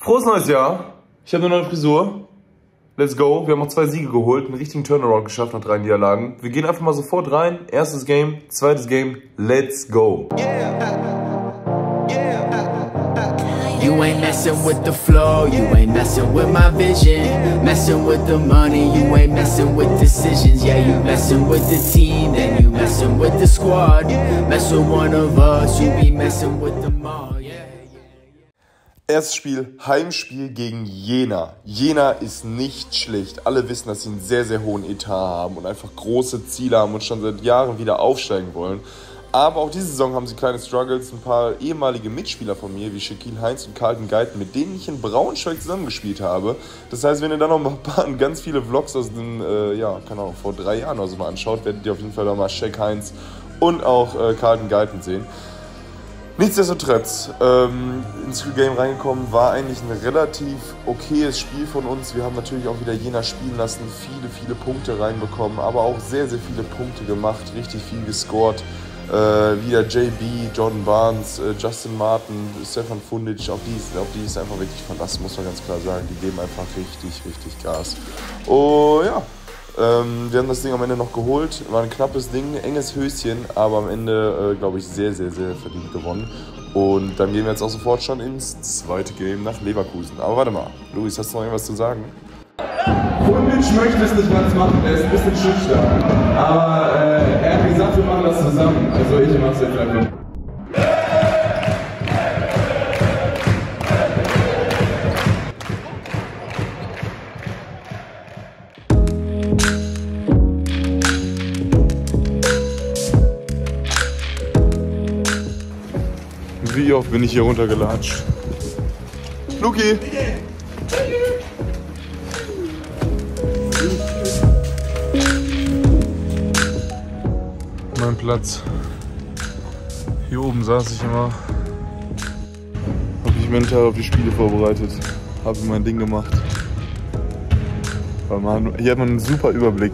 Frohes neues Jahr. Ich habe eine neue Frisur. Let's go. Wir haben auch 2 Siege geholt, einen richtigen Turnaround geschafft nach 3 Niederlagen. Wir gehen einfach mal sofort rein. Erstes Game, zweites Game. Let's go. You ain't messing with the flow, you ain't messing with my vision. Messing with the money, you ain't messing with decisions. Yeah, you messing with the team, then you messing with the squad. Mess with one of us, you be messing with them all. Erstes Spiel, Heimspiel gegen Jena. Jena ist nicht schlecht. Alle wissen, dass sie einen sehr, sehr hohen Etat haben und einfach große Ziele haben und schon seit Jahren wieder aufsteigen wollen. Aber auch diese Saison haben sie kleine Struggles. Ein paar ehemalige Mitspieler von mir, wie Shaquille Heinz und Carlton Guyton, mit denen ich in Braunschweig zusammengespielt habe. Das heißt, wenn ihr dann noch mal ganz viele Vlogs aus den, keine Ahnung, vor 3 Jahren oder so mal anschaut, werdet ihr auf jeden Fall noch mal Shaq Heinz und auch Carlton Guyton sehen. Nichtsdestotrotz, ins Game reingekommen, war eigentlich ein relativ okayes Spiel von uns. Wir haben natürlich auch wieder Jena spielen lassen, viele Punkte reinbekommen, aber auch sehr, sehr viele Punkte gemacht, richtig viel gescored. Wieder JB, Jordan Barnes, Justin Martin, Stefan Fundic, auf die ist einfach wirklich verlassen, muss man ganz klar sagen. Die geben einfach richtig Gas. Oh ja. Wir haben das Ding am Ende noch geholt, war ein knappes Ding, enges Höschen, aber am Ende, glaube ich, sehr verdient gewonnen. Und dann gehen wir jetzt auch sofort schon ins zweite Game nach Leverkusen. Aber warte mal, Luis, hast du noch irgendwas zu sagen? Fundic möchte es nicht ganz machen, er ist ein bisschen schüchtern. Aber er hat gesagt, wir machen das zusammen, also ich mach's jetzt einfach. Wie oft bin ich hier runtergelatscht? Luki! Mein Platz. Hier oben saß ich immer. Habe mich mental auf die Spiele vorbereitet. Habe mein Ding gemacht. Hier hat man einen super Überblick.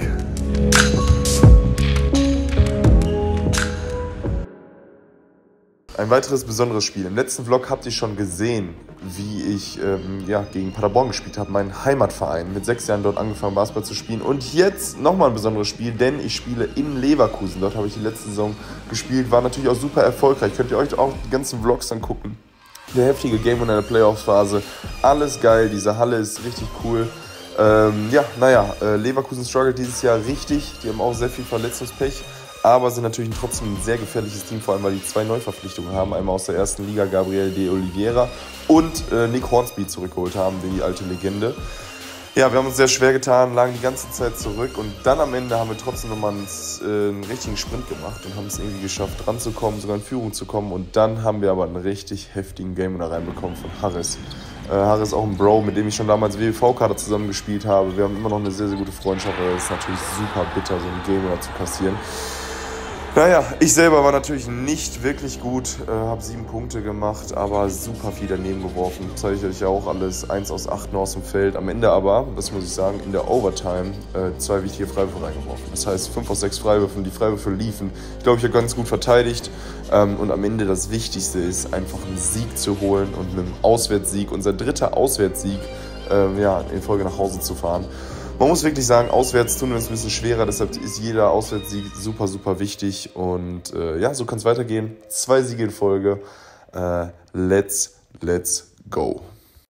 Ein weiteres besonderes Spiel. Im letzten Vlog habt ihr schon gesehen, wie ich gegen Paderborn gespielt habe, meinen Heimatverein. Mit 6 Jahren dort angefangen, Basketball zu spielen. Und jetzt nochmal ein besonderes Spiel, denn ich spiele in Leverkusen. Dort habe ich die letzte Saison gespielt. War natürlich auch super erfolgreich. Könnt ihr euch auch die ganzen Vlogs angucken. Der heftige Game in der Playoffs-Phase. Alles geil. Diese Halle ist richtig cool. Leverkusen struggelt dieses Jahr richtig. Die haben auch sehr viel Verletzungspech. Aber sind natürlich trotzdem ein sehr gefährliches Team, vor allem weil die 2 Neuverpflichtungen haben. Einmal aus der ersten Liga Gabriel de Oliveira und Nick Hornsby zurückgeholt haben, die alte Legende. Ja, wir haben uns sehr schwer getan, lagen die ganze Zeit zurück und dann am Ende haben wir trotzdem nochmal einen richtigen Sprint gemacht und haben es irgendwie geschafft, dran zu kommen, sogar in Führung zu kommen. Und dann haben wir aber einen richtig heftigen Game da reinbekommen von Harris. Harris ist auch ein Bro, mit dem ich schon damals WWV-Kader zusammen gespielt habe. Wir haben immer noch eine sehr gute Freundschaft, aber es ist natürlich super bitter, so ein Game zu kassieren. Naja, ich selber war natürlich nicht wirklich gut, habe 7 Punkte gemacht, aber super viel daneben geworfen. Zeige ich euch auch alles, 1 aus 8 nur aus dem Feld. Am Ende aber, das muss ich sagen, in der Overtime 2 wichtige Freiwürfe reingeworfen. Das heißt 5 aus 6 Freiwürfen, die Freiwürfe liefen. Ich glaube, ich habe ganz gut verteidigt. Und am Ende das Wichtigste ist, einfach einen Sieg zu holen und mit einem Auswärtssieg, unser 3. Auswärtssieg, in Folge nach Hause zu fahren. Man muss wirklich sagen, auswärts tun wir uns ein bisschen schwerer, deshalb ist jeder Auswärtssieg super wichtig. Und so kann es weitergehen. 2 Siege in Folge. Let's go.